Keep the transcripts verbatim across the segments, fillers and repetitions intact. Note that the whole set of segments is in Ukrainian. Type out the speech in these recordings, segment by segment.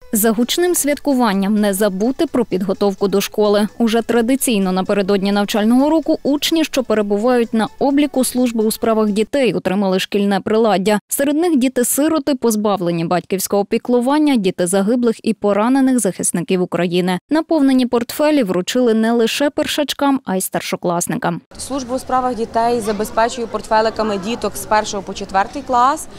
За гучним святкуванням не забути про підготовку до школи. Уже традиційно напередодні навчального року учні, що перебувають на обліку служби у справах дітей, отримали шкільне приладдя. Серед них діти-сироти, позбавлені батьківського піклування, діти загиблих і поранених захисників України. Наповнені портфелі вручили не лише першачкам, а й старшокласникам. Служба у справах дітей забезпечує портфеликами діток з першого по четвертий клас,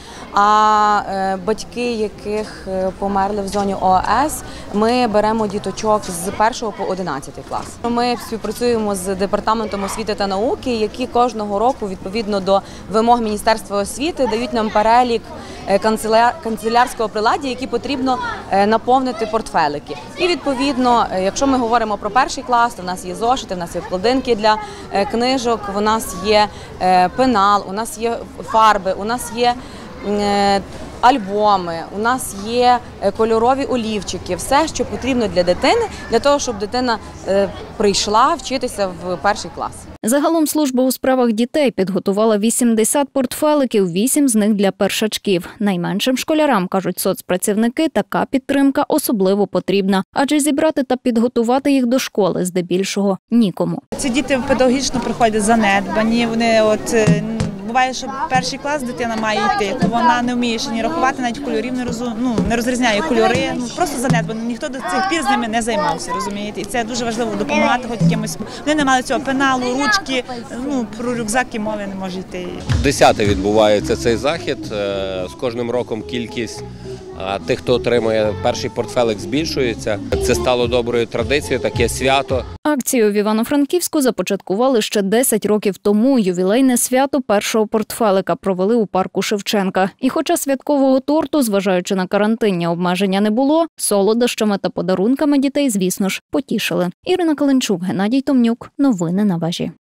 а батьки, яких померли в зоні О С, ми беремо діточок з першого по одинадцятий клас. Ми співпрацюємо з Департаментом освіти та науки, які кожного року, відповідно до вимог Міністерства освіти, дають нам перелік канцелярського приладдя, які потрібно наповнити портфелики. І відповідно, якщо ми говоримо про перший клас, то в нас є зошити, в нас є вкладинки для книжок, у нас є пенал, у нас є фарби, у нас є альбоми, у нас є кольорові олівчики, все, що потрібно для дитини, для того, щоб дитина прийшла вчитися в перший клас. Загалом служба у справах дітей підготувала вісімдесят портфеликів, вісім з них для першачків. Найменшим школярам, кажуть соцпрацівники, така підтримка особливо потрібна, адже зібрати та підготувати їх до школи здебільшого нікому. Ці діти педагогічно приходять занедбані, вони от буває, що перший клас дитина має йти, то вона не вміє ще ні рахувати, навіть кольорів не розум, ну, не розрізняє кольори, ну просто занедбано. Ніхто до цих пір з ними не займався, розумієте? І це дуже важливо допомагати хоч якимось. Вони не мали цього пеналу, ручки, ну про рюкзаки мови не може йти. Десятий відбувається цей захід. З кожним роком кількість тих, хто отримує перший портфелик, збільшується. Це стало доброю традицією, таке свято. Акцію в Івано-Франківську започаткували ще десять років тому. Ювілейне свято першого портфелика провели у парку Шевченка. І хоча святкового торту, зважаючи на карантинні обмеження, не було, солодощами та подарунками дітей, звісно ж, потішили. Ірина Каленчук, Геннадій Томнюк. Новини на Вежі.